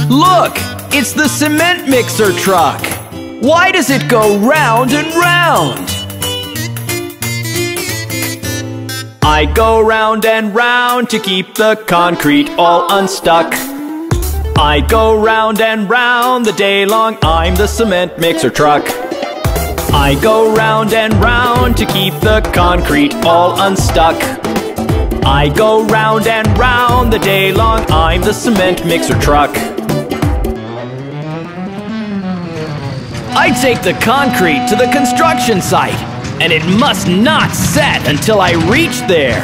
Look! It's the cement mixer truck! Why does it go round and round? I go round and round to keep the concrete all unstuck. I go round and round the day long, I'm the cement mixer truck. I go round and round to keep the concrete all unstuck. I go round and round the day long, I'm the cement mixer truck. I take the concrete to the construction site, and it must not set until I reach there.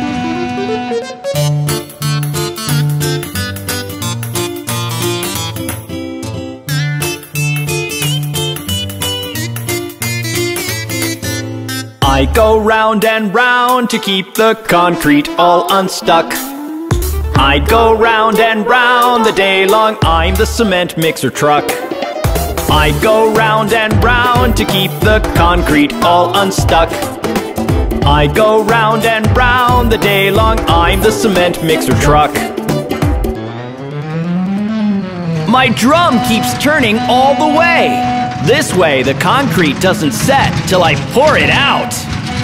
I go round and round to keep the concrete all unstuck. I go round and round the day long, I'm the cement mixer truck. I go round and round to keep the concrete all unstuck. I go round and round the day long, I'm the cement mixer truck. My drum keeps turning all the way. This way the concrete doesn't set till I pour it out.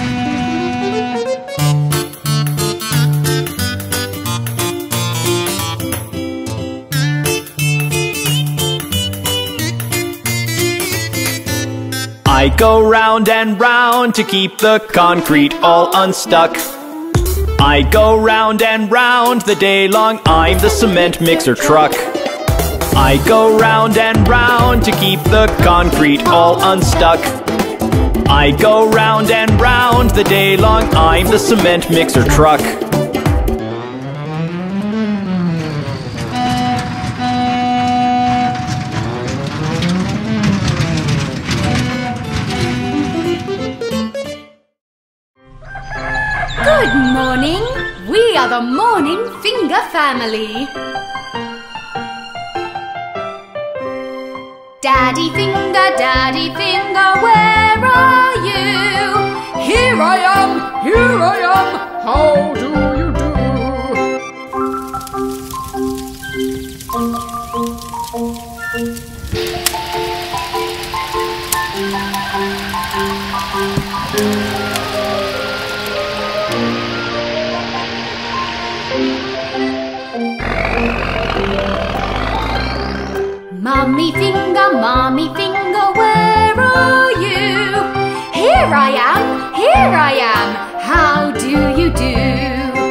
I go round and round to keep the concrete all unstuck. I go round and round the day long, I'm the cement mixer truck. I go round and round to keep the concrete all unstuck. I go round and round the day long, I'm the cement mixer truck. Good morning! We are the Morning Finger family. Daddy Finger, where are you? Here I am, how do you do? Mommy Finger, where are you? Here I am, how do you do?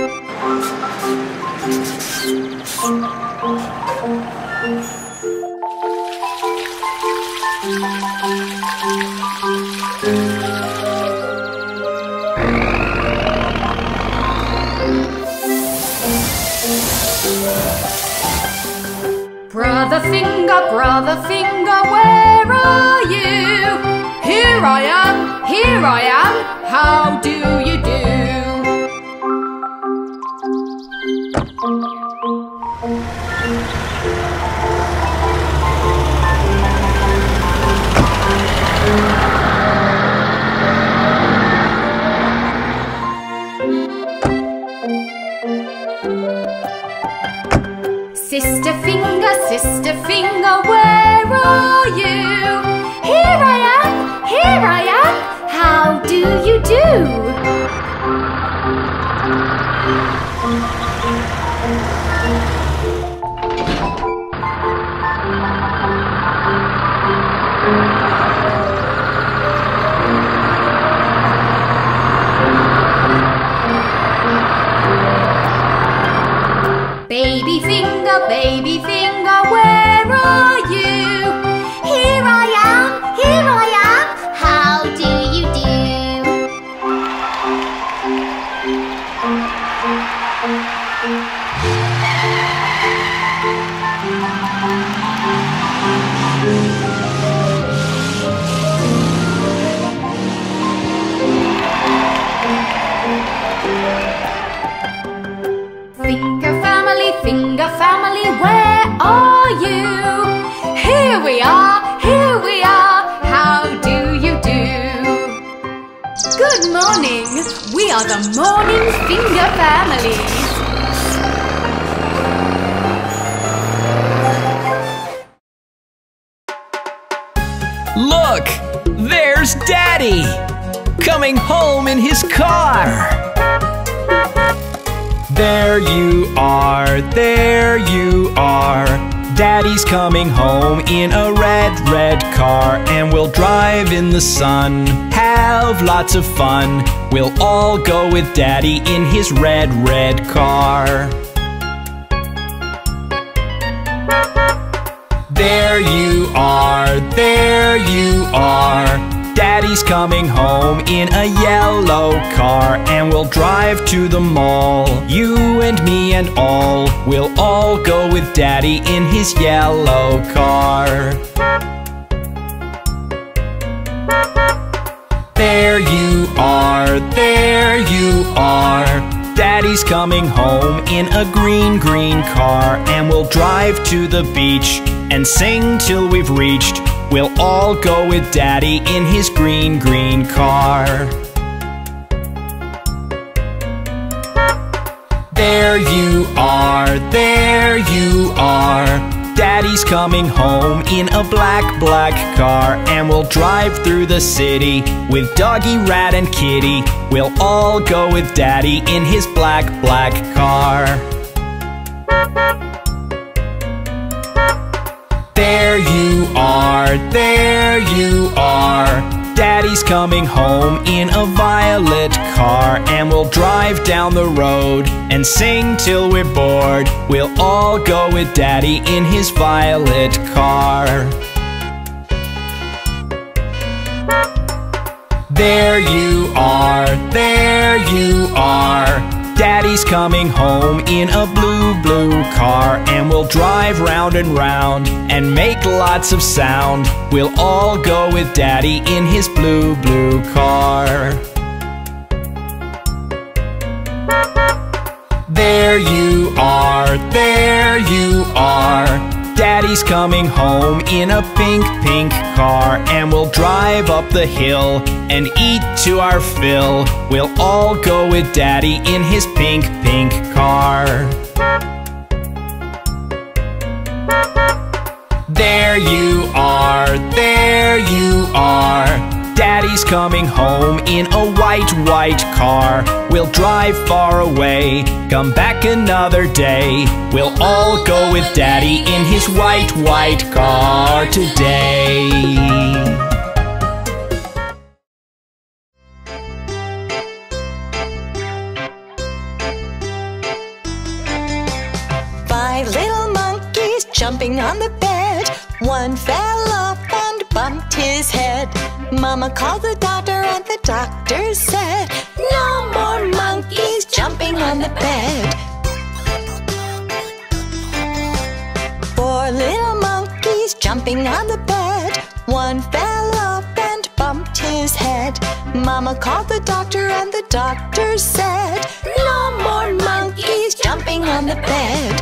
Brother Finger, where are you? Here I am, how do you do? Sister Finger, where are you? Here I am, how do you do? Baby Finger, where are you? Here I am, how do you do? Finger family, where are you? Here we are, how do you do? Good morning, we are the Morning Finger family. his car. There you are, there you are. Daddy's coming home in a red car, and we'll drive in the sun, have lots of fun. We'll all go with Daddy in his red car. There you are, there you are. Daddy's coming home in a yellow car, and we'll drive to the mall. You and me and all, we'll all go with Daddy in his yellow car. There you are, there you are. Daddy's coming home in a green car, and we'll drive to the beach and sing till we've reached. We'll all go with Daddy in his green car. There you are, there you are. Daddy's coming home in a black car, and we'll drive through the city with Doggy, Rat, and Kitty. We'll all go with Daddy in his black car. There you are, there you are. Daddy's coming home in a violet car, and we'll drive down the road and sing till we're bored. We'll all go with Daddy in his violet car. There you are, there you are. Daddy's coming home in a blue car, and we'll drive round and round and make lots of sound. We'll all go with Daddy in his blue car. There you are, there you are. Daddy's coming home in a pink car, and we'll drive up the hill and eat to our fill. We'll all go with Daddy in his pink car. There you are, there you are. Daddy's coming home in a white car. We'll drive far away, come back another day. We'll all go with Daddy in his white car today. Five little monkeys jumping on the bed. One fell off and bumped his head. Mama called the doctor, and the doctor said, no more monkeys jumping on the bed. Four little monkeys jumping on the bed. One fell off and bumped his head. Mama called the doctor, and the doctor said, no more monkeys jumping on the bed.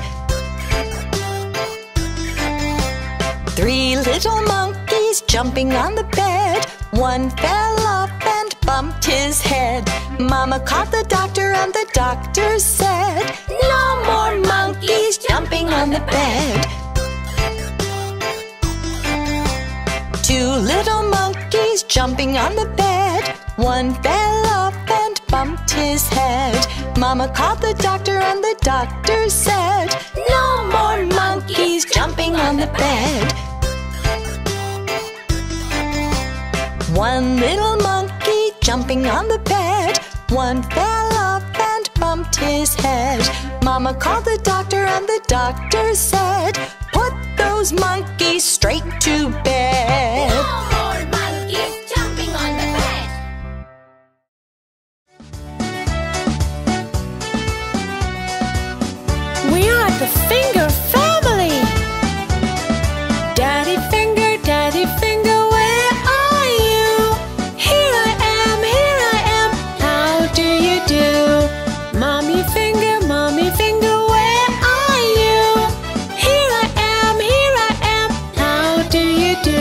Three little monkeys jumping on the bed. One fell off and bumped his head. Mama called the doctor, and the doctor said, no more monkeys jumping on the bed. Two little monkeys jumping on the bed. One fell off and bumped his head. Mama called the doctor, and the doctor said, no more monkeys jumping on the bed. One little monkey jumping on the bed. One fell off and bumped his head. Mama called the doctor, and the doctor said, put those monkeys straight to bed. No more monkeys jumping on the bed. We are the Finger family. Daddy Finger, where are you? Here I am, how do you do? Mommy Finger, where are you? Here I am, how do you do?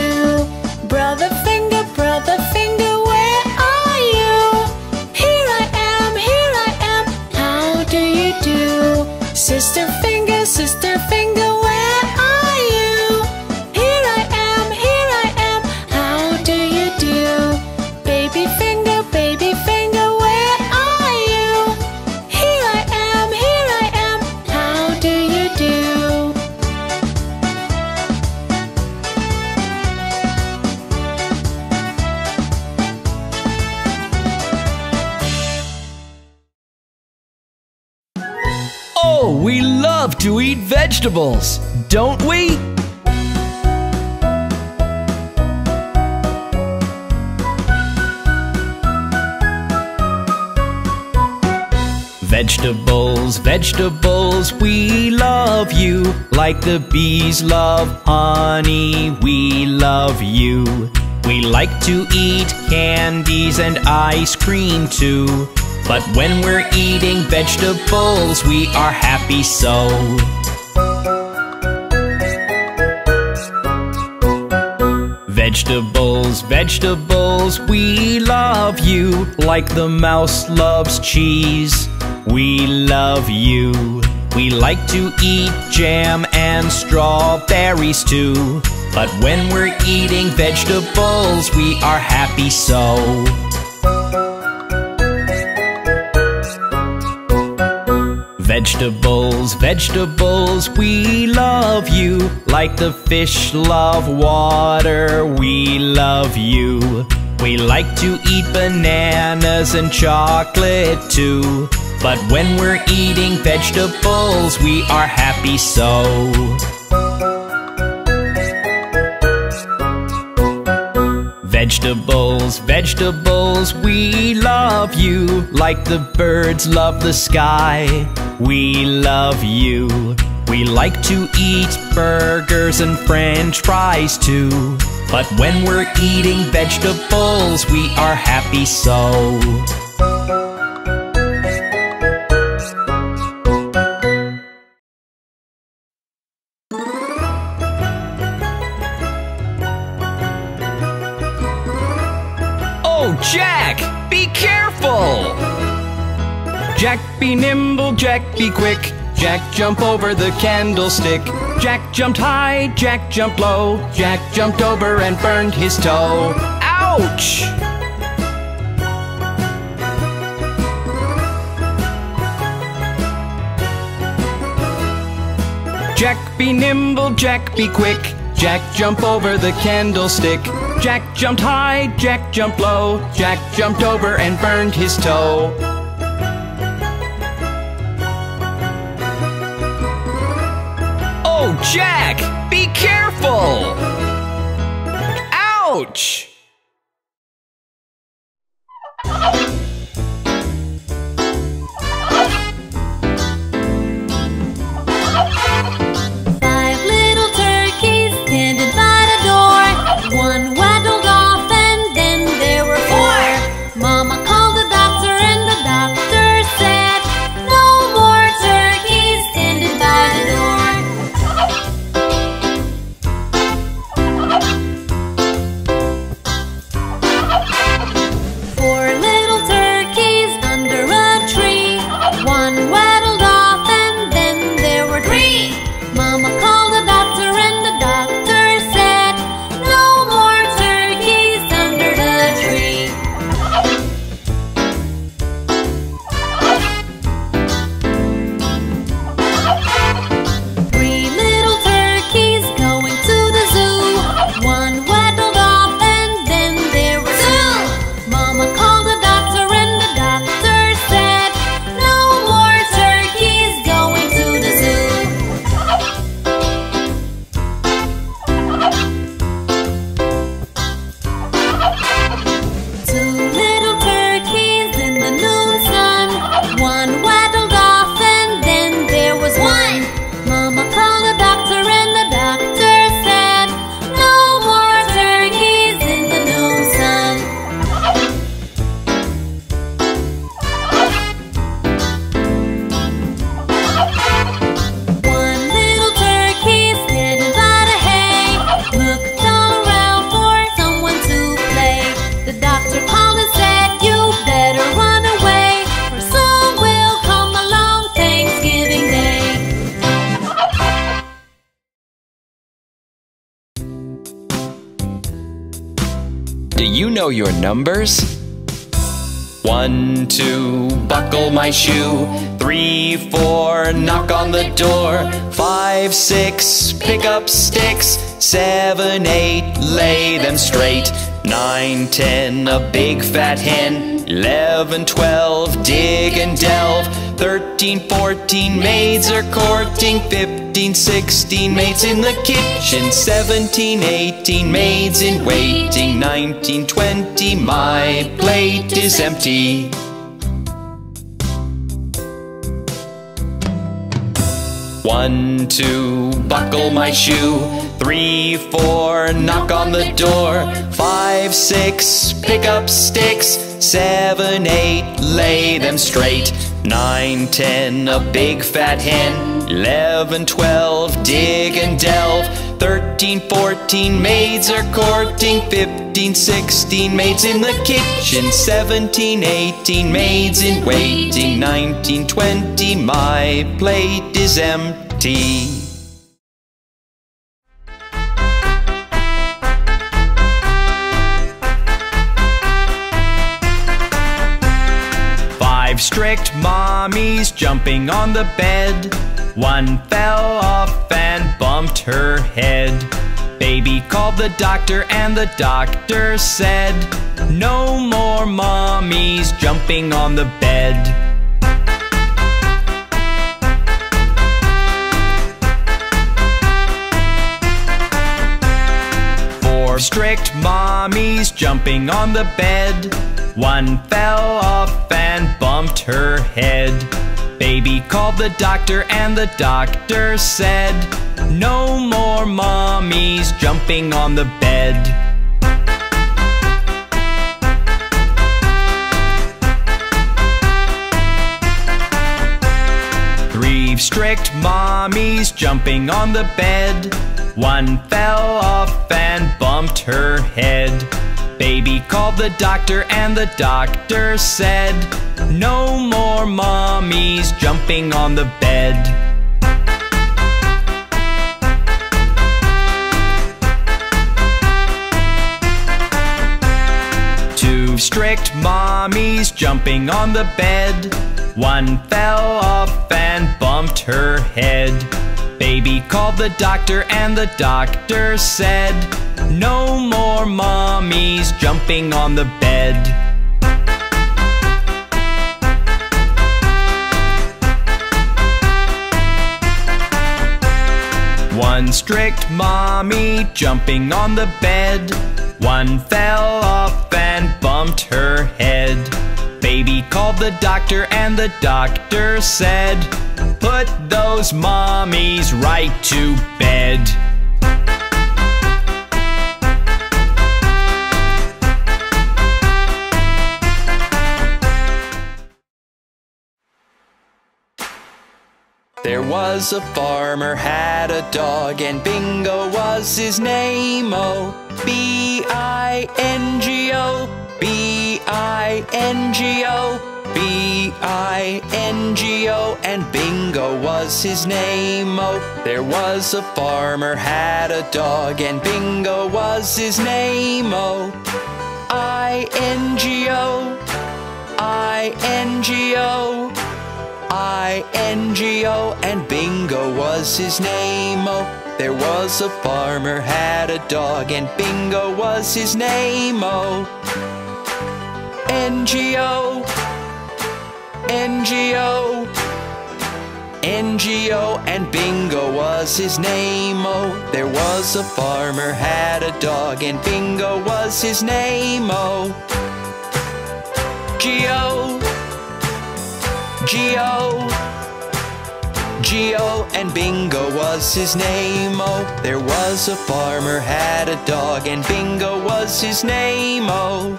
love to eat vegetables, don't we? Vegetables, vegetables, we love you. Like the bees love honey, we love you. We like to eat candies and ice cream too. But when we're eating vegetables, we are happy so. Vegetables, vegetables, we love you. Like the mouse loves cheese, we love you. We like to eat jam and strawberries too. But when we're eating vegetables, we are happy so. Vegetables, vegetables, we love you. Like the fish love water, we love you. We like to eat bananas and chocolate too. But when we're eating vegetables, we are happy so. Vegetables, vegetables, we love you. Like the birds love the sky, we love you. We like to eat burgers and French fries too. But when we're eating vegetables, we are happy so. Oh, Jack, be careful! Jack be nimble, Jack be quick. Jack jump over the candlestick. Jack jumped high, Jack jumped low. Jack jumped over and burned his toe. Ouch! Jack be nimble, Jack be quick. Jack jump over the candlestick. Jack jumped high, Jack jumped low. Jack jumped over and burned his toe. Oh, Jack, be careful! Ouch! Five little turkeys standing by the door. One waddled off and then there were four. Mama called the doctor and the doctor said, no more turkeys standing by the door. Four little turkeys under a tree. One waddled off and then there were three. Mama called the doctor and the doctor said, no more turkeys under the tree. Three little turkeys going to the zoo. One waddled off and then there were two. Mama called the doctor and the doctor said, no more turkeys going to the zoo. Two little turkeys in the noon sun. One waddled off and then there was one. Mama called the doctor and the doctor said, no more turkeys in the noon sun. One little turkey standing by the hay looked all around for someone to play. The doctor called and said, you better run away, or soon will come along Thanksgiving Day. Do you know your numbers? 1, 2, buckle my shoe. 3, 4, knock on the door. 5, 6, pick up sticks. 7, 8, lay them straight. 9, 10, a big fat hen. 11, 12, dig and delve. 13, 14, maids are courting. 15, 16, maids in the kitchen. 17, 18, maids in waiting. 19, 20, my plate is empty. 1, 2, buckle my shoe. 3, 4, knock on the door. 5, 6, pick up sticks. 7, 8, lay them straight. 9, 10, a big fat hen. 11, 12, dig and delve. 13, 14, maids are courting. 15, 16, maids in the kitchen. 17, 18, maids in waiting. 19, 20, my plate is empty. Five strict mommies jumping on the bed. One fell off and bumped her head. Baby called the doctor and the doctor said, no more mommies jumping on the bed. Four strict mommies jumping on the bed. One fell off and bumped her head. Baby called the doctor and the doctor said, no more mommies jumping on the bed. Three strict mommies jumping on the bed. One fell off and bumped her head. Baby called the doctor and the doctor said, no more mommies jumping on the bed. Two strict mommies jumping on the bed. One fell off and bumped her head. Baby called the doctor and the doctor said, no more mommies jumping on the bed. One strict mommy jumping on the bed. One fell off and bumped her head. Baby called the doctor and the doctor said, put those mommies right to bed. There was a farmer had a dog, and Bingo was his name. Oh, B-I-N-G-O, B-I-N-G-O, B-I-N-G-O, and Bingo was his name. Oh, there was a farmer had a dog, and Bingo was his name. Oh, I-N-G-O, I-N-G-O, I-N-G-O, and Bingo was his name. Oh, there was a farmer had a dog, and Bingo was his name. Oh, N-G-O, N-G-O, N-G-O, and Bingo was his name. Oh, there was a farmer had a dog, and Bingo was his name. Oh, G-O, G-O, G-O, and Bingo was his name. Oh, there was a farmer had a dog, and Bingo was his name. Oh,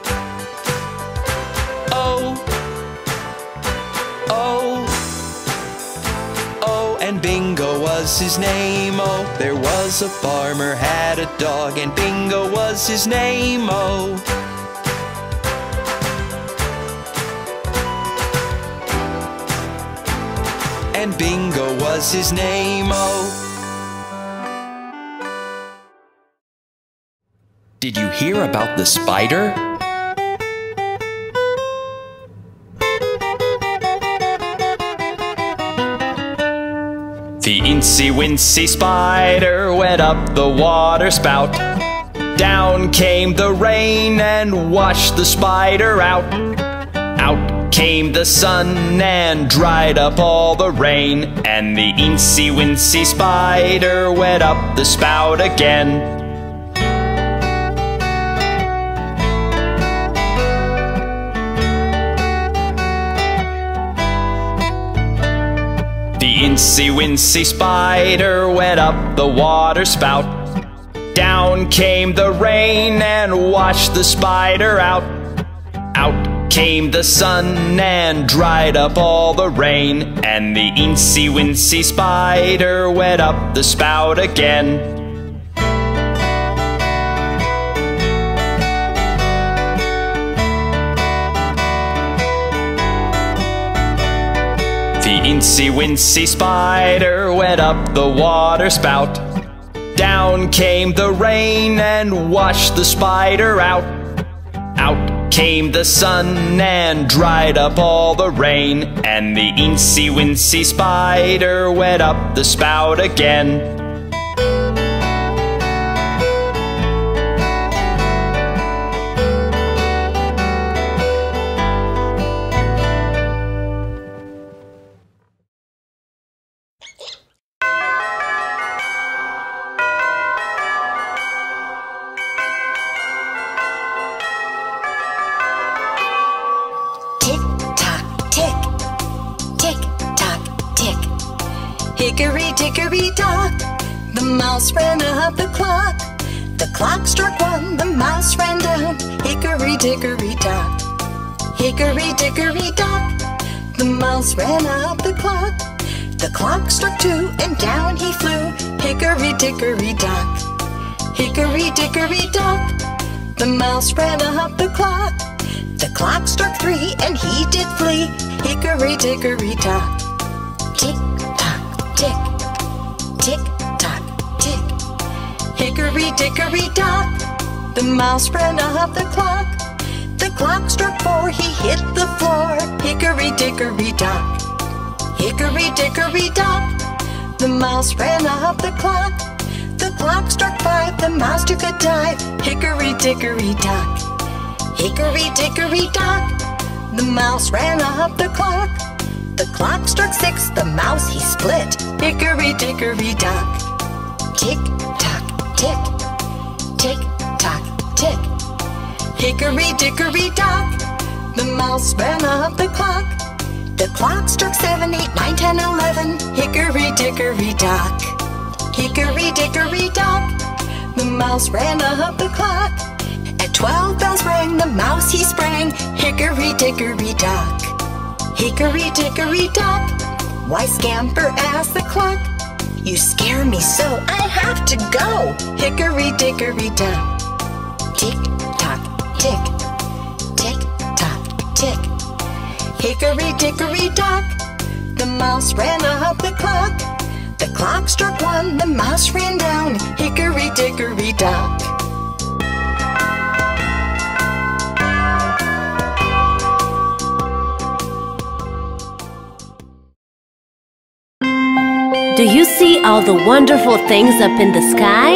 oh, oh, oh, and Bingo was his name. Oh, there was a farmer had a dog, and Bingo was his name. Oh, and Bingo was his name. Oh, did you hear about the spider? The incy-wincy spider went up the water spout. Down came the rain and washed the spider out. Out came the sun and dried up all the rain, and the eensy wincy spider went up the spout again. The eensy wincy spider went up the water spout. Down came the rain and washed the spider out. Out came the sun and dried up all the rain, and the eensy wincy spider went up the spout again. The eensy wincy spider went up the water spout. Down came the rain and washed the spider out. Out came the sun and dried up all the rain, and the eensy wincy spider went up the spout again. Hickory-dickory-dock, the mouse ran up the clock. The clock struck one, the mouse ran down. Hickory-dickory-dock, hickory-dickory-dock, the mouse ran up the clock. The clock struck two, and down he flew. Hickory-dickory-dock, hickory-dickory-dock, the mouse ran up the clock. The clock struck three, and he did flee. Hickory-dickory-dock. Tick-tock, tick, tick-tock, tick. Hickory-dickory-dock, the mouse ran up the clock. The clock struck four, he hit the floor. Hickory-dickory-dock, hickory-dickory-dock, the mouse ran up the clock. The clock struck five, the mouse took a dive. Hickory-dickory-dock, hickory-dickory-dock, the mouse ran up the clock. The clock struck six, the mouse he split. Hickory-dickory-dock. Tick-tock, tick, tick-tock, tick. Hickory-dickory-dock, the mouse ran up the clock. The clock struck 7, 8, 9, 10, 11. Hickory-dickory-dock, hickory-dickory-dock, the mouse ran up the clock. At 12 bells rang, the mouse he sprang. Hickory-dickory-dock, hickory-dickory-dock, why scamper as the clock? You scare me so, I have to go. Hickory-dickory-dock. Tick-tock, tick, tick-tock, tick. Hickory-dickory-dock, the mouse ran up the clock. The clock struck one, the mouse ran down. Hickory-dickory-dock. Do you see all the wonderful things up in the sky?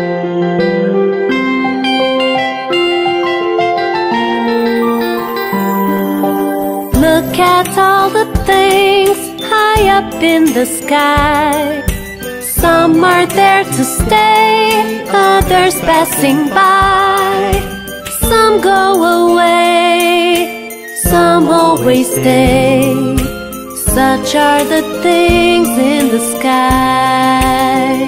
Look at all the things high up in the sky. Some are there to stay, others passing by. Some go away, some always stay. Such are the things in the sky.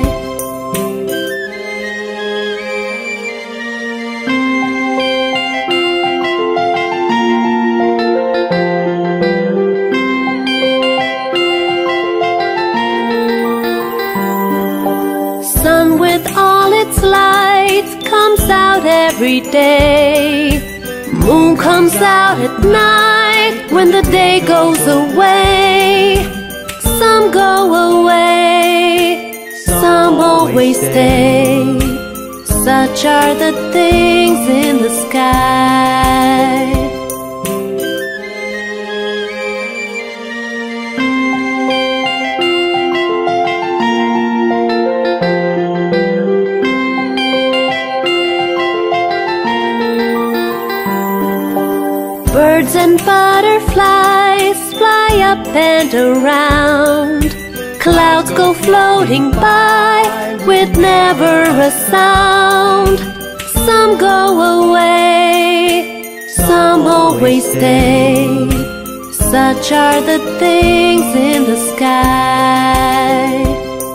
Sun with all its light comes out every day. Moon comes out at night when the day goes away. Some go away, some always stay. Such are the things in the sky. Birds and butterflies fly up and around. Clouds go floating by with never a sound. Some go away, some always stay. Such are the things in the sky.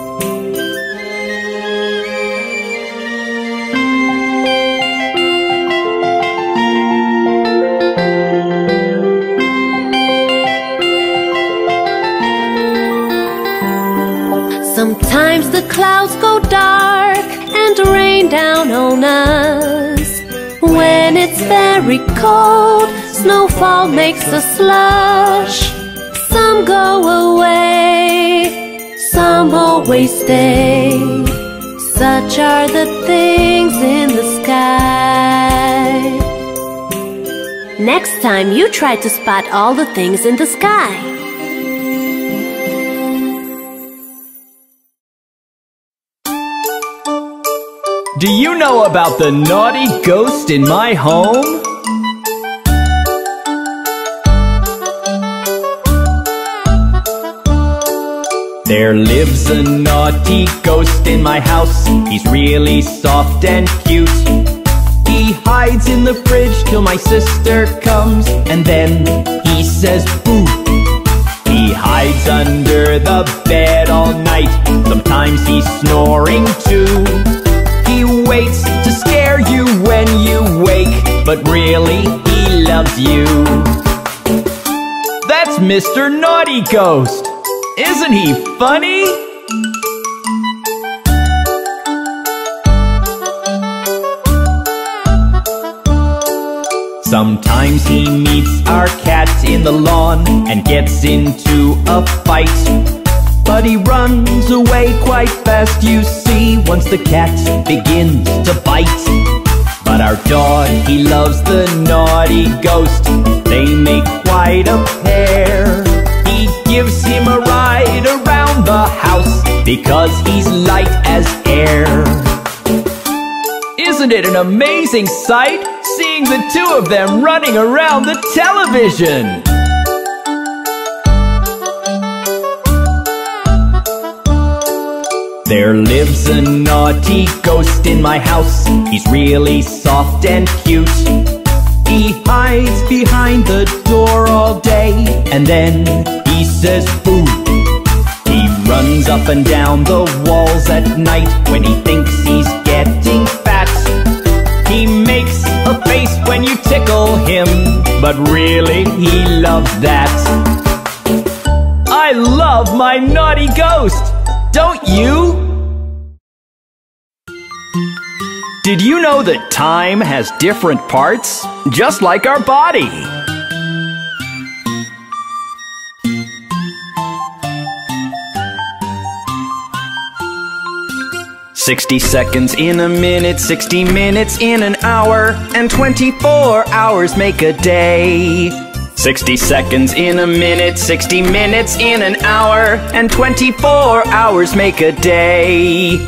Sometimes the clouds go dark and rain down on us. When it's very cold, snowfall makes a slush. Some go away, some always stay. Such are the things in the sky. Next time you try to spot all the things in the sky. Do you know about the naughty ghost in my home? There lives a naughty ghost in my house. He's really soft and cute. He hides in the fridge till my sister comes, and then he says boo. He hides under the bed all night. Sometimes he's snoring too. He waits to scare you when you wake, but really he loves you. That's Mr. Naughty Ghost. Isn't he funny? Sometimes he meets our cat in the lawn and gets into a fight. But he runs away quite fast, you see, once the cat begins to bite. But our dog, he loves the naughty ghost. They make quite a pair. He gives him a ride around the house because he's light as air. Isn't it an amazing sight, seeing the two of them running around the television? There lives a naughty ghost in my house. He's really soft and cute. He hides behind the door all day, and then he says boo. He runs up and down the walls at night when he thinks he's getting fat. He makes a face when you tickle him, but really he loves that. I love my naughty ghost! Don't you? Did you know that time has different parts, just like our body? "60 seconds in a minute, 60 minutes in an hour, and 24 hours make a day." 60 seconds in a minute, 60 minutes in an hour, and 24 hours make a day.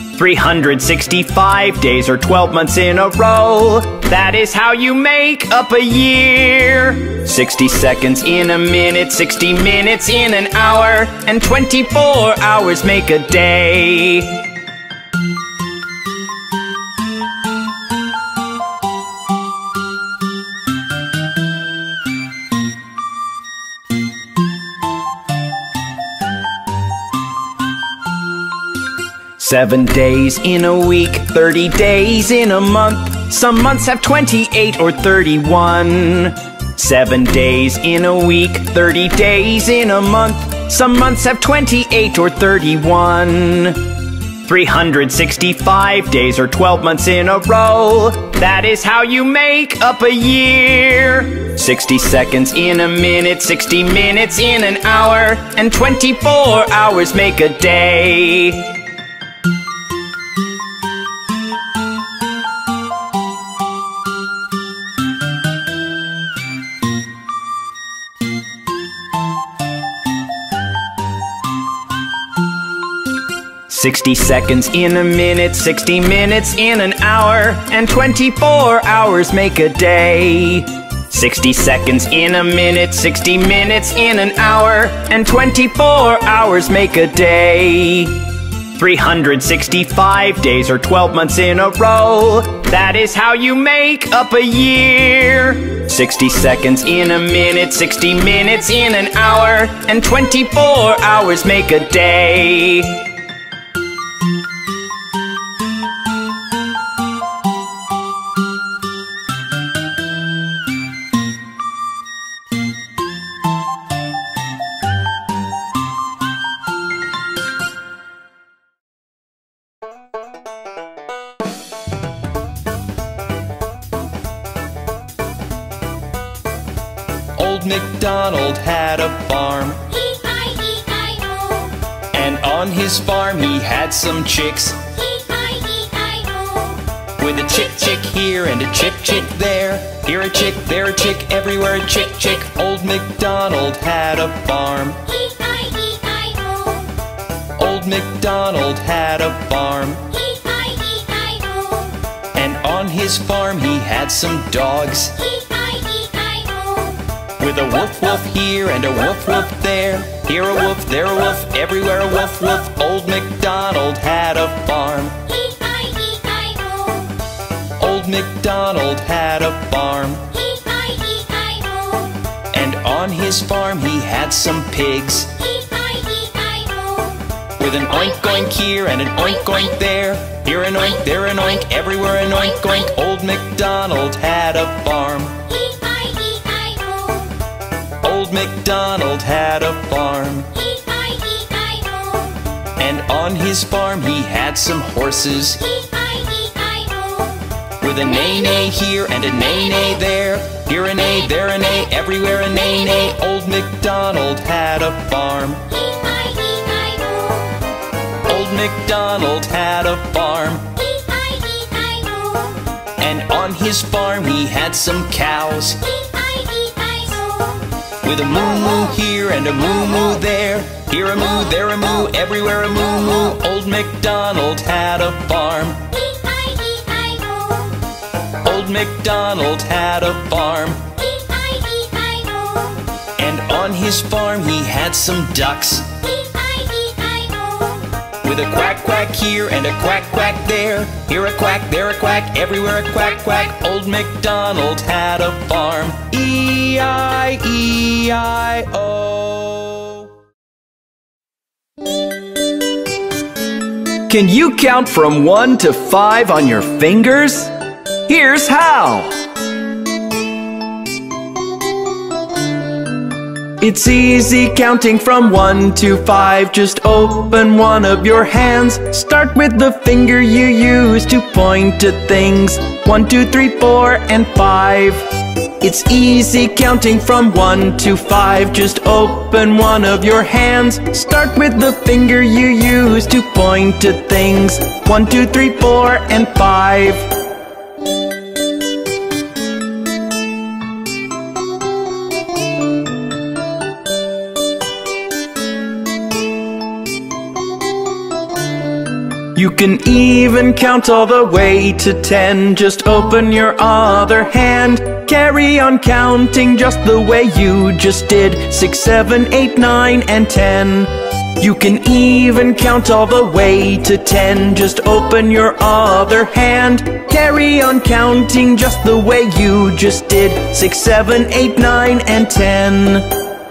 365 days or 12 months in a row, that is how you make up a year. 60 seconds in a minute, 60 minutes in an hour, and 24 hours make a day. Seven days in a week, 30 days in a month. Some months have 28 or 31. 7 days in a week, 30 days in a month. Some months have 28 or 31. 365 days or 12 months in a row, that is how you make up a year. 60 seconds in a minute, 60 minutes in an hour, and 24 hours make a day. "60 seconds in a minute, 60 minutes in an hour, and 24 hours make a day." 60 seconds in a minute, 60 minutes in an hour, and 24 hours make a day. 365 days or 12 months in a row. That is how you make up a year. 60 seconds in a minute, 60 minutes in an hour, and 24 hours make a day. Old MacDonald had a farm, E-I-E-I-O. and on his farm he had some chicks, E-I-E-I-O. with a chick chick here and a chick chick there. Here a chick, there a chick, everywhere a chick chick. Old MacDonald had a farm, E-I-E-I-O. Old MacDonald had a farm, E-I-E-I-O. and on his farm he had some dogs, E-I-E-I-O. with a woof woof here and a woof woof there. Here a woof, there a woof, everywhere a woof woof. Old MacDonald had a farm, E-I-E-I-O. Old MacDonald had a farm, E-I-E-I-O. and on his farm he had some pigs, E-I-E-I-O. with an oink oink here and an oink oink there. Here an oink, there an oink, everywhere an oink oink. Old MacDonald had a farm, E-I-E-I-O. Old MacDonald had a farm, E-I-E-I-O. and on his farm he had some horses, E-I-E-I-O. with a neigh-neigh here and a neigh-neigh there. Here a neigh, there a neigh, everywhere a neigh-neigh. Old MacDonald had a farm, E-I-E-I-O. Old MacDonald had a farm, E-I-E-I-O. and on his farm he had some cows, E-I-E-I-O. with a moo-moo here and a moo-moo there. Here a moo, there a moo, everywhere a moo-moo. Old MacDonald had a farm, E-I-E-I-O. Old MacDonald had a farm, E-I-E-I-O. and on his farm he had some ducks, E-I-E-I-O. with a quack quack here and a quack quack there. Here a quack, there a quack, everywhere a quack quack. Old MacDonald had a farm, E-I-E-I-O. Can you count from 1 to 5 on your fingers? Here's how! It's easy counting from 1 to 5. Just open one of your hands. Start with the finger you use to point to things. 1, 2, 3, 4, and 5. It's easy counting from 1 to 5. Just open one of your hands. Start with the finger you use to point to things. 1, 2, 3, 4, and 5. You can even count all the way to 10. Just open your other hand. Carry on counting just the way you just did. 6, 7, 8, 9, and 10. You can even count all the way to 10. Just open your other hand. Carry on counting just the way you just did. 6, 7, 8, 9, and 10.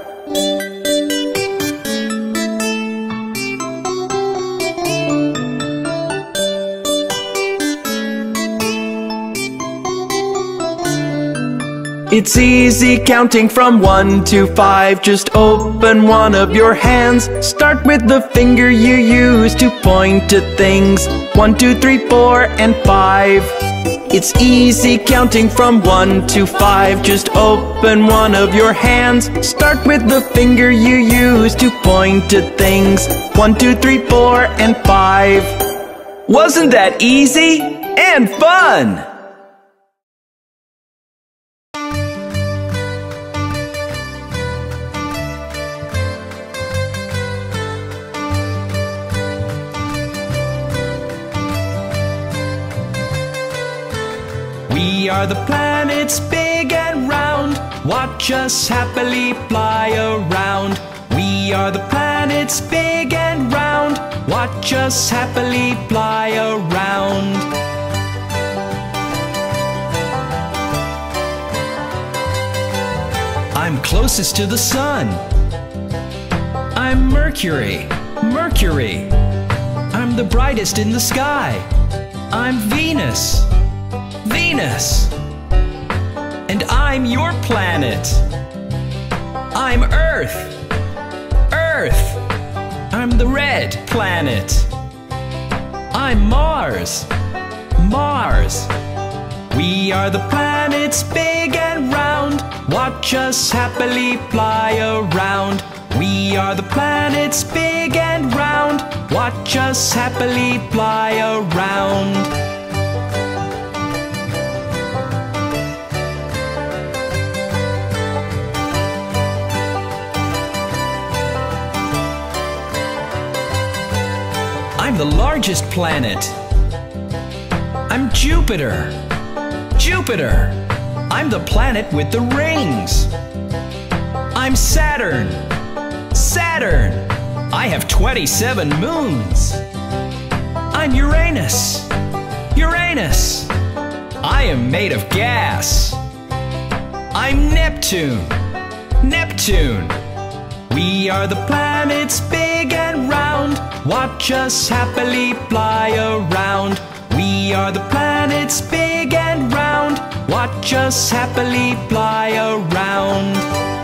It's easy counting from 1 to 5. Just open one of your hands. Start with the finger you use to point to things. 1, 2, 3, 4, and 5. It's easy counting from 1 to 5. Just open one of your hands. Start with the finger you use to point to things. 1, 2, 3, 4, and 5. Wasn't that easy and fun? We are the planets big and round. round. Watch us happily fly around. We are the planets big and round. Watch us happily fly around. I'm closest to the sun. I'm Mercury, Mercury. I'm the brightest in the sky. I'm Venus, Venus. And I'm your planet. I'm Earth, Earth. I'm the red planet. I'm Mars, Mars. We are the planets big and round. Watch us happily fly around. We are the planets big and round. Watch us happily fly around. I'm the largest planet. I'm Jupiter, Jupiter. I'm the planet with the rings. I'm Saturn, Saturn. I have 27 moons. I'm Uranus, Uranus. I am made of gas. I'm Neptune, Neptune. We are the planets big and round. Watch us happily fly around. We are the planets big and round. Watch us happily fly around.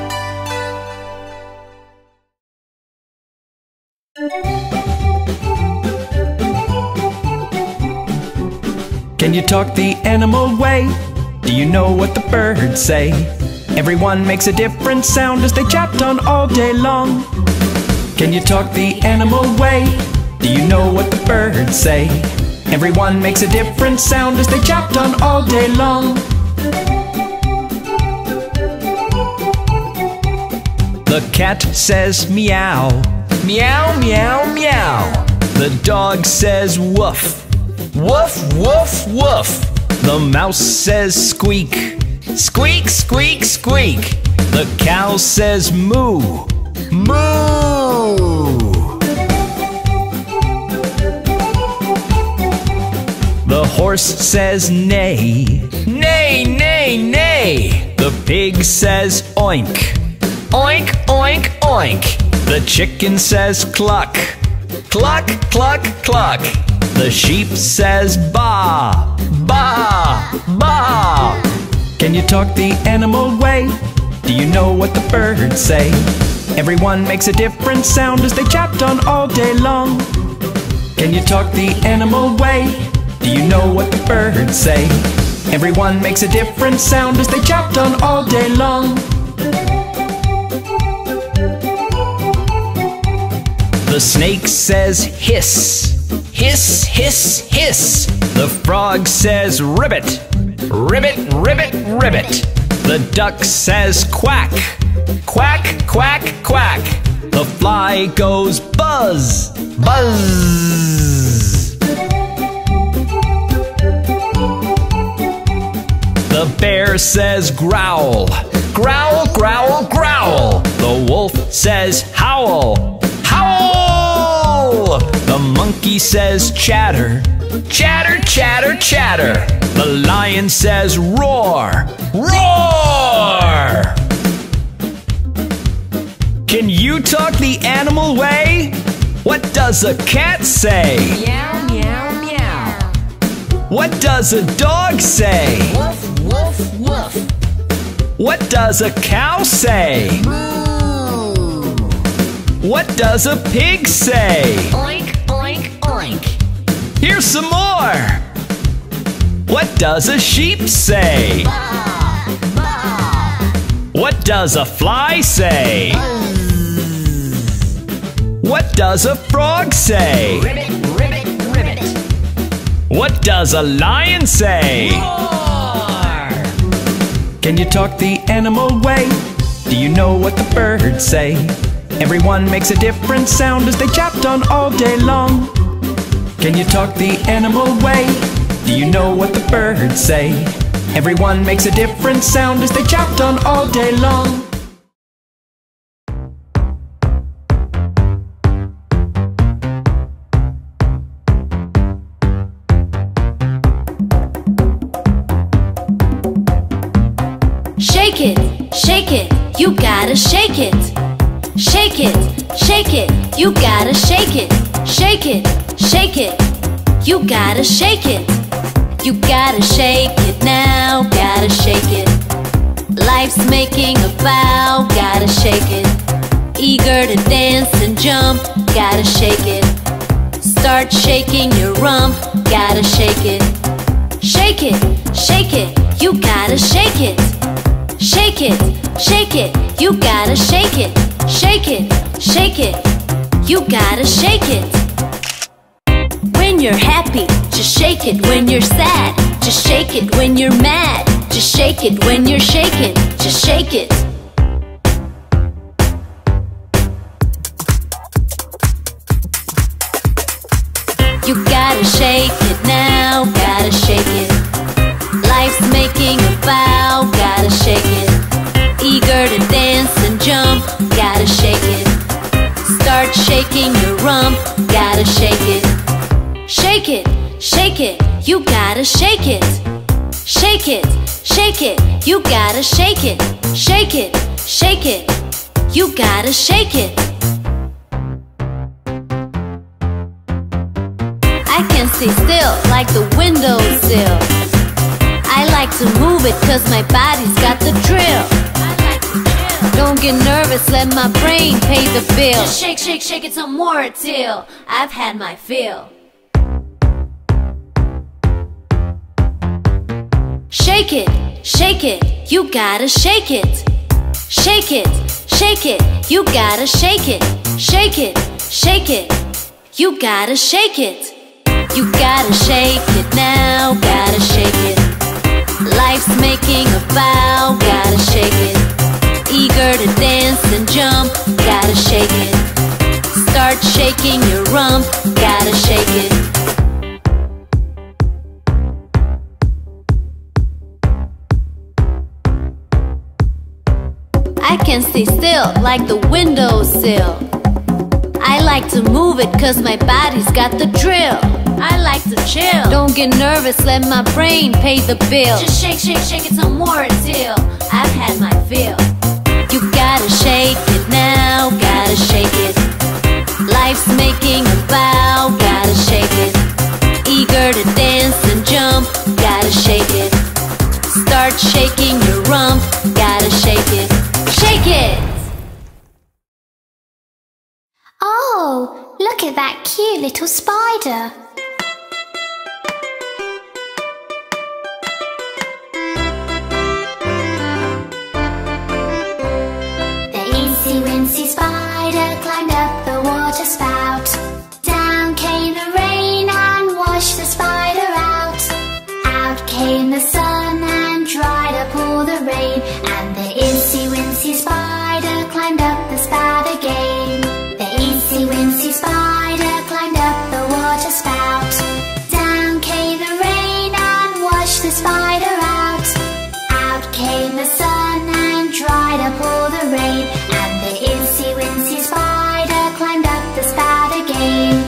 Can you talk the animal way? Do you know what the birds say? Everyone makes a different sound as they chat on all day long. Can you talk the animal way? Do you know what the birds say? Everyone makes a different sound as they chat on all day long. The cat says meow, meow, meow, meow. The dog says woof, woof, woof, woof. The mouse says squeak, squeak, squeak, squeak. The cow says moo, moo. The horse says neigh, neigh, neigh, neigh. The pig says oink, oink, oink, oink. The chicken says cluck, cluck, cluck, cluck. The sheep says baa, baa, baa. Can you talk the animal way? Do you know what the birds say? Everyone makes a different sound as they chat on all day long. Can you talk the animal way? Do you know what the birds say? Everyone makes a different sound as they chat on all day long. The snake says hiss, hiss, hiss, hiss. The frog says ribbit, ribbit, ribbit, ribbit. The duck says quack, quack, quack, quack. The fly goes buzz, buzz. The bear says growl, growl, growl, growl. The wolf says howl, howl. The monkey says chatter, chatter, chatter, chatter. The lion says roar, roar. Can you talk the animal way? What does a cat say? Meow, meow, meow. What does a dog say? Woof, woof, woof. What does a cow say? Moo. What does a pig say? Oink, oink, oink. Here's some more. What does a sheep say? Baa, baa. What does a fly say? Buzz. What does a frog say? Ribbit, ribbit, ribbit. What does a lion say? Roar. Can you talk the animal way? Do you know what the birds say? Everyone makes a different sound as they chat on all day long. Can you talk the animal way? Do you know what the birds say? Everyone makes a different sound as they chopped on all day long. Shake it, shake it, you gotta shake it. Shake it, shake it, you gotta shake it. Shake it, shake it, you gotta shake it. You gotta shake it now, gotta shake it. Life's making a vow, gotta shake it. Eager to dance and jump, gotta shake it. Start shaking your rump, gotta shake it. Shake it, shake it, you gotta shake it. Shake it, shake it, you gotta shake it. Shake it, shake it, you gotta shake it. When you're happy, just shake it. When you're sad, just shake it. When you're mad, just shake it. When you're shaking, just shake it. You gotta shake it now, gotta shake it. Life's making a vow, gotta shake it. Eager to dance and jump, gotta shake it. Start shaking your rump, gotta shake it. Shake it, shake it, you gotta shake it. Shake it, shake it, you gotta shake it. Shake it, shake it, you gotta shake it. I can stay still like the windowsill. I like to move it cause my body's got the drill. Don't get nervous, let my brain pay the bill. Just shake, shake, shake it some more till I've had my fill. Shake it, you gotta shake it. Shake it, you gotta shake it. Shake it, you gotta shake it. You gotta shake it now, gotta shake it. Life's making a vow, gotta shake it. Eager to dance and jump, gotta shake it. Start shaking your rump, gotta shake it. I can stay still like the windowsill. I like to move it cause my body's got the drill. I like to chill. Don't get nervous, let my brain pay the bill. Just shake, shake, shake it some more till I've had my fill. You gotta shake it now, gotta shake it. Life's making a vow, gotta shake it. Eager to dance and jump, gotta shake it. Start shaking your rump, gotta shake it. Shake it! Oh, look at that cute little spider. The itsy-wincy spider climbed up the water spout. Down came the rain and washed the spider out. Out came the sun and dried up all the rain. And the itsy-wincy spider climbed up the spout again. The itsy-wincy spider climbed up the water spout. Down came the rain and washed the spider out. Out came the sun and dried up all the rain. And the itsy-wincy spider climbed up the spout again.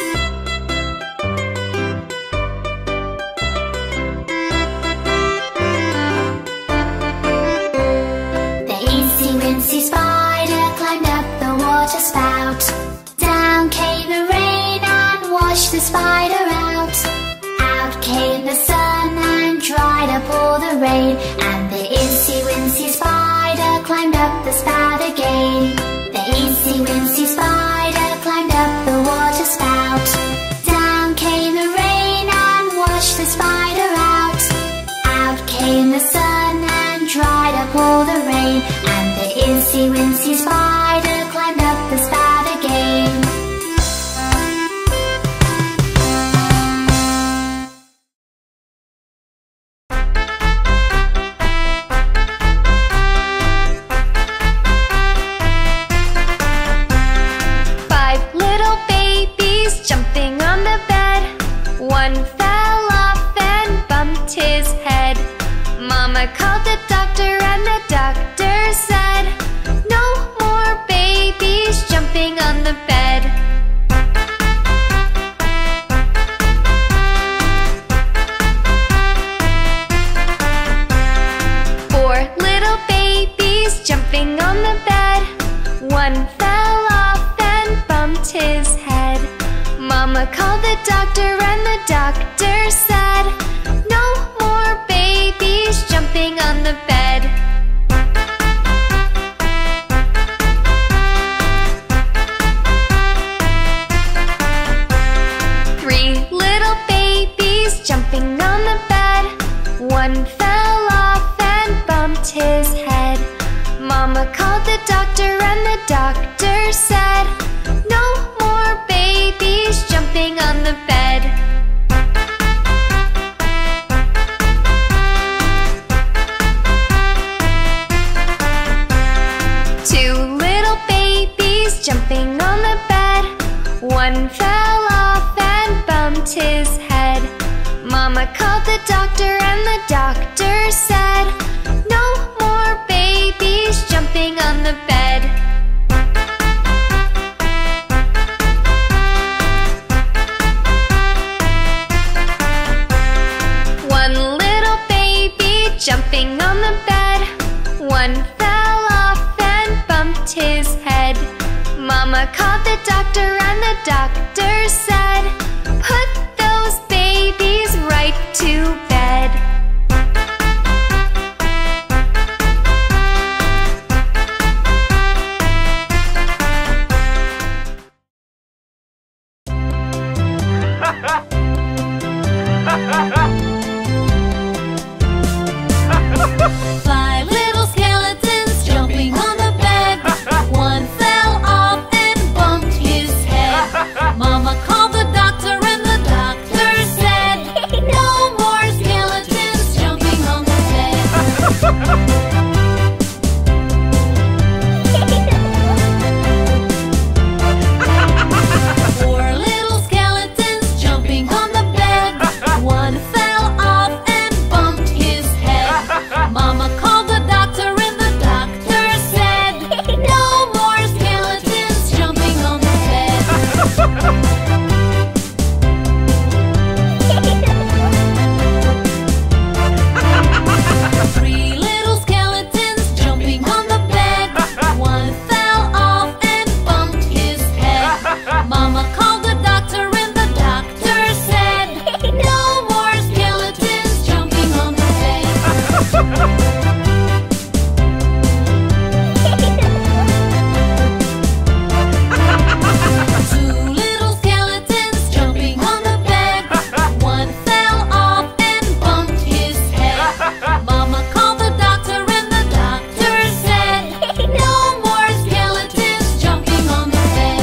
The itsy-wincy spider climbed up the water spout. Down came the rain and washed the spider out. Out came the sun and dried up all the rain. And the itsy-wincy spider climbed up the spout again. The itsy-wincy spider climbed up the water spout. Down came the rain and washed the spider out. Out came the sun and dried up all the rain. And the itsy-wincy spider climbed up the spout again. Five little babies jumping on the bed. One fell off and bumped his head. Mama called the doctor and the doctor said, no more babies jumping on the bed. 4 little babies jumping on the bed. One fell off and bumped his head. Mama called the doctor and the doctor said, no more babies jumping on the bed. 3 little babies jumping on the bed. One fell off and bumped his head. Mama called the doctor and the doctor said, no more babies jumping on the bed. 2 little babies jumping on the bed. One fell off and bumped his head. Mama called the doctor and the doctor said, no more babies jumping on the bed. 1 little baby jumping on the bed. One fell off and bumped his head. Mama called the doctor and the doctor said, put those babies right to bed. Five little skeletons jumping on the bed. One fell off and bumped his head. Mama called the doctor and the doctor said, no more skeletons jumping on the bed. 4 little skeletons jumping on the bed. One fell off and bumped his head. Mama called the doctor and the doctor said, no more skeletons jumping on the bed. 3 little skeletons jumping on the bed. One fell off and bumped his head. Mama called the doctor and the doctor said, no more skeletons jumping on the bed. 2 little skeletons jumping on the bed. One fell off and bumped his head. Mama called the doctor and the doctor said, no more skeletons jumping on the bed.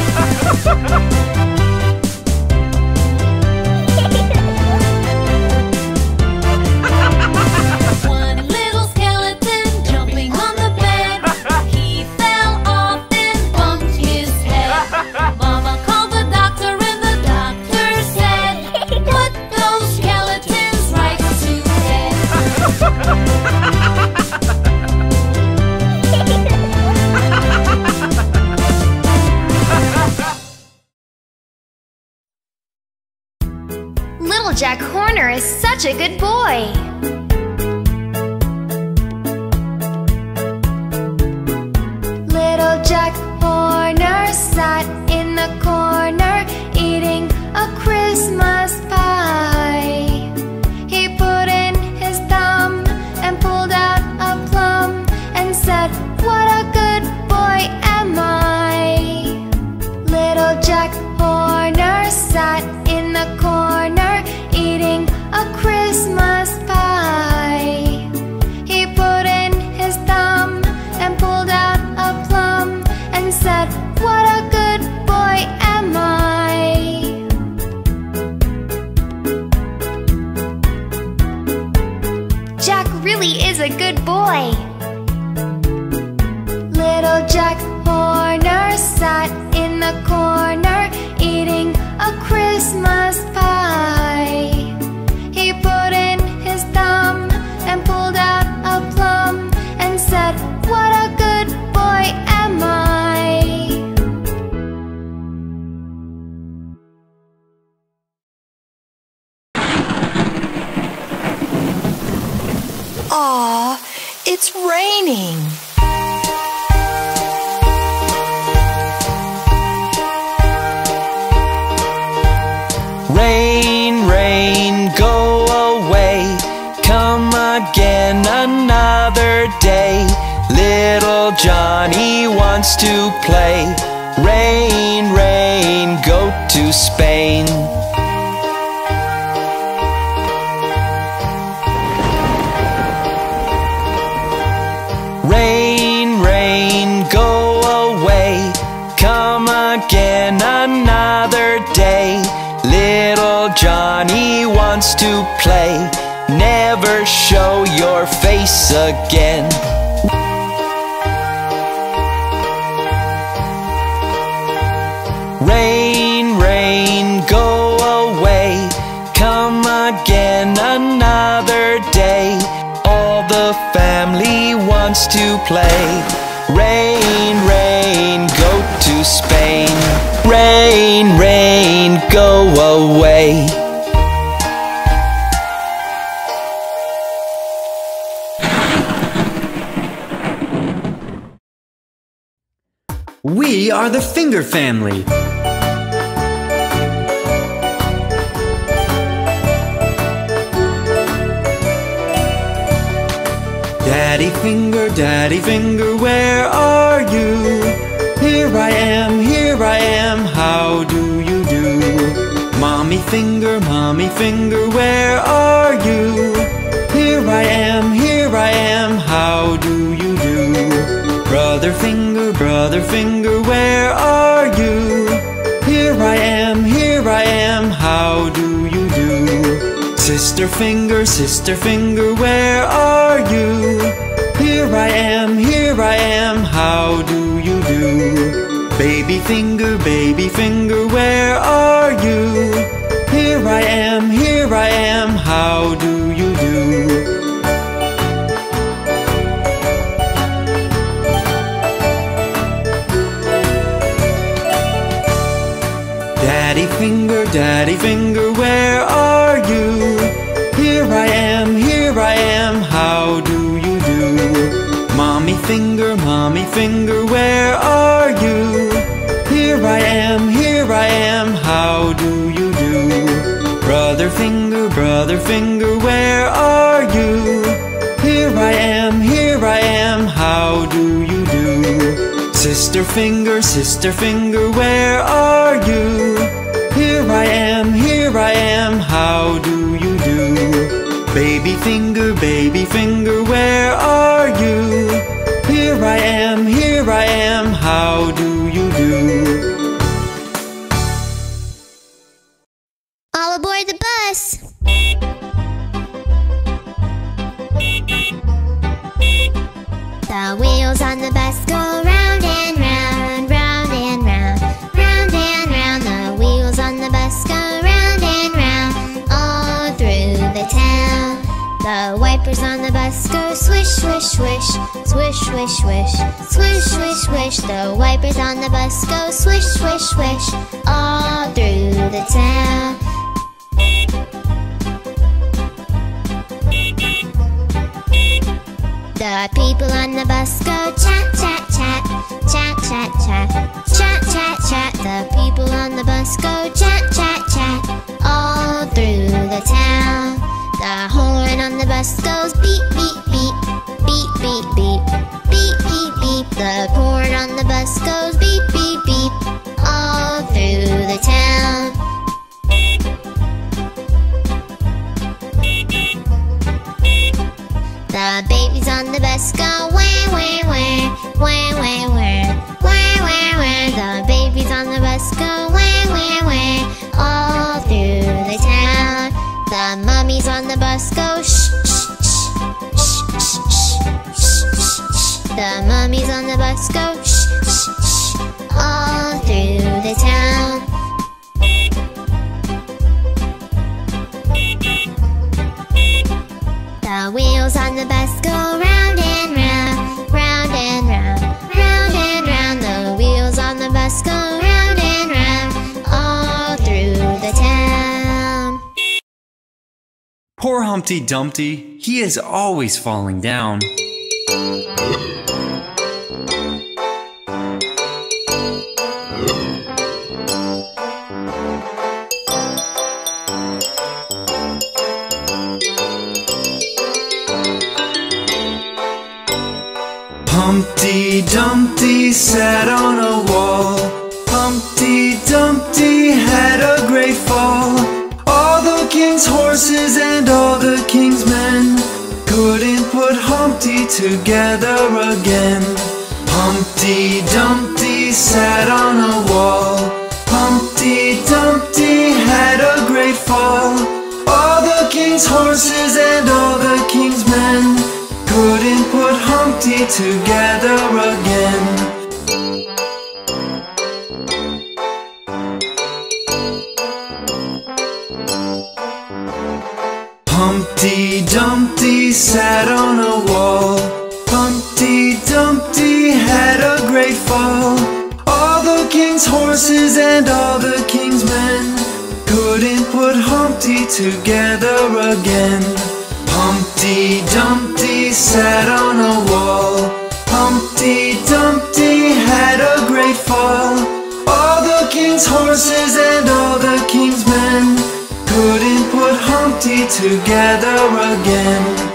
1 little skeleton jumping on the bed. He fell off and bumped his head. Mama called the doctor and the doctor said, put those skeletons right to bed. Little Jack Horner is such a good boy. Little Jack Horner sat in the corner eating a Christmas pie. He put in his thumb and pulled out a plum and said, what a good boy am I. Little Jack Horner sat in the corner eating a Christmas pie. He put in his thumb and pulled out a plum and said, what a good boy am I. Jack really is a good boy. Little Jack Horner sat in the corner eating a Christmas pie. He put in his thumb and pulled out a Aw, it's raining. Rain, rain, go away. Come again another day. Little Johnny wants to play. Rain, rain, go to Spain. Rain, rain, go away. Come again another day. Little Johnny wants to play. Never show your face again. Rain, rain, go away. Come again another day. All the family wants to play. Rain, rain, go to Spain. Rain, rain, go away. We are the Finger Family. Daddy Finger, where are you? Here I am, how do you do? Mommy Finger, where are you? Here I am, how do you do? Brother Finger, where are you? Here I am, how do you do? Sister Finger, where are you? Here I am, how do you do? Baby Finger, where are you? Here I am, how do you do? Daddy Finger, where are you? Here I am, how do you do? Mommy Finger, where are you? Here I am, how do you do? Brother Finger, where are you? Here I am, how do you do? Sister Finger, where are you? Here I am, how do you do? Baby Finger, where are you? Here I am, how do you do? All aboard the bus! The wheels on the bus go round and round, round and round, round and round. The wheels on the bus go round and round, all through the town. The wipers on the bus go swish, swish, swish, swish, swish, swish, swish, swish, swish. The wipers on the bus go swish, swish, swish, all through the town. The people on the bus go chat, chat, chat, chat, chat, chat, chat, chat, chat. The people on the bus go chat, chat, chat, all through the town. The horn on the bus goes beep, beep, beep, beep, beep, beep, beep, beep, beep. The horn on the bus goes beep, beep, beep, all through the town. The babies on the bus go wah, wah, wah, wah, wah, wah, wah, wah, wah. The babies on the bus go wah, wah, wah, all through the town. The mummies on the bus go shh, shh, shh, shh, shh, shh, shh, shh. The mummies on the bus go shh, shh, shh, all through the town. The wheels on the bus go round and round, round and round, round and round. The wheels on the bus go round and round, all through the town. Poor Humpty Dumpty, he is always falling down. Humpty Dumpty sat on a wall. Humpty Dumpty had a great fall. All the king's horses and all the king's men couldn't put Humpty together again. Humpty Dumpty sat on a wall. Humpty Dumpty had a great fall. All the king's horses and all the king's men couldn't put Humpty together again. Humpty Dumpty sat on a wall. Humpty Dumpty had a great fall. All the king's horses and all the king's men couldn't put Humpty together again. Humpty Dumpty sat on a wall. Humpty Dumpty had a great fall. All the king's horses and all the king's men couldn't put Humpty together again.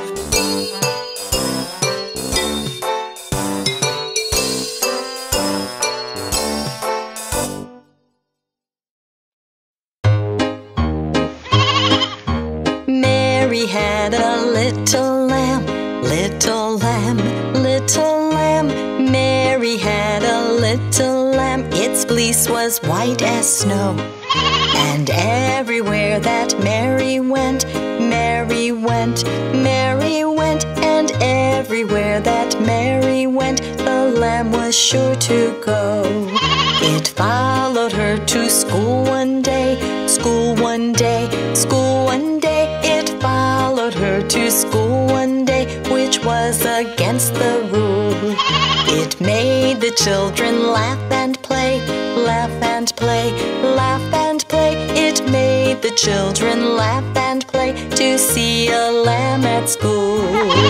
Mary had a little lamb, little lamb, little lamb. Mary had a little lamb, its fleece was white as snow. And everywhere that Mary went, Mary went, Mary went. And everywhere that Mary went, the lamb was sure to go. It followed her to school one day, school one day, school one day. It followed her to school one day, which was against the rule. It made the children laugh and play, laugh and play, laugh and play. It made the children laugh and play to see a lamb at school.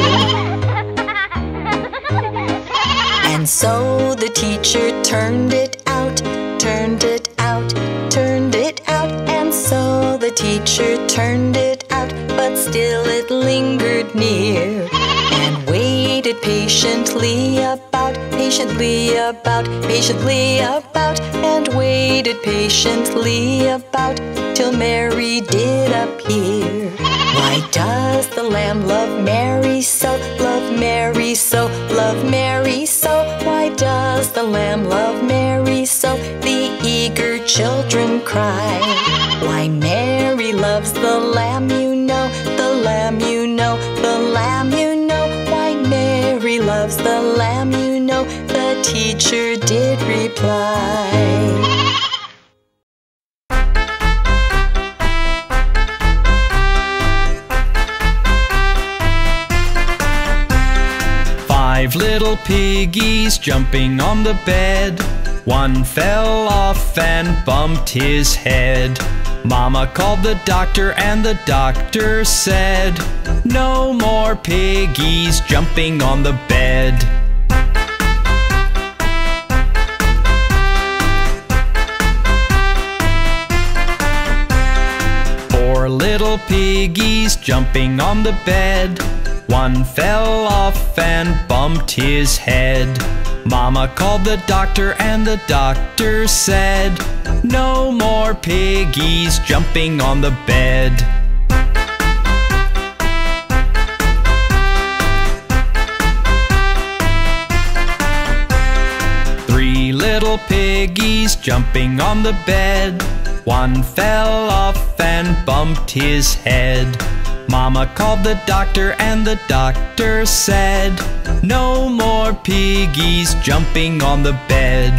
And so the teacher turned it out, turned it out, turned it out. And so the teacher turned it out, but still it lingered near. And waited patiently about, patiently about, patiently about. And waited patiently about till Mary did appear. Why does the lamb love Mary so, love Mary so, love Mary so? Why does the lamb love Mary so? The eager children cry. Why Mary loves the lamb, you know, the lamb, you know, the lamb, you know. Why Mary loves the lamb, you know, the teacher did reply. 5 little piggies jumping on the bed. One fell off and bumped his head. Mama called the doctor and the doctor said, no more piggies jumping on the bed. Four little piggies jumping on the bed. One fell off and bumped his head. Mama called the doctor and the doctor said, no more piggies jumping on the bed. Three little piggies jumping on the bed. One fell off and bumped his head. Mama called the doctor and the doctor said, no more piggies jumping on the bed.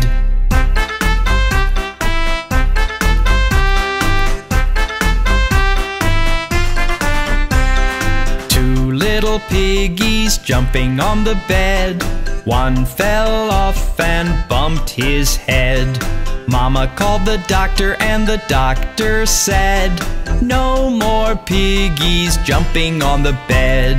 Two little piggies jumping on the bed. One fell off and bumped his head. Mama called the doctor and the doctor said, No more piggies jumping on the bed.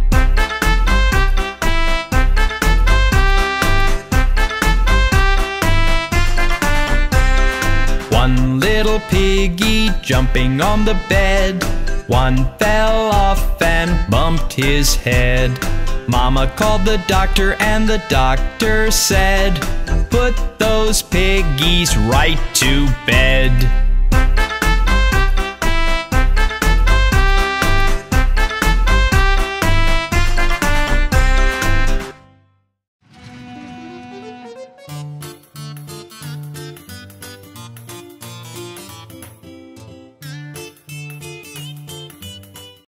One little piggy jumping on the bed. One fell off and bumped his head. Mama called the doctor and the doctor said, "Put those piggies right to bed."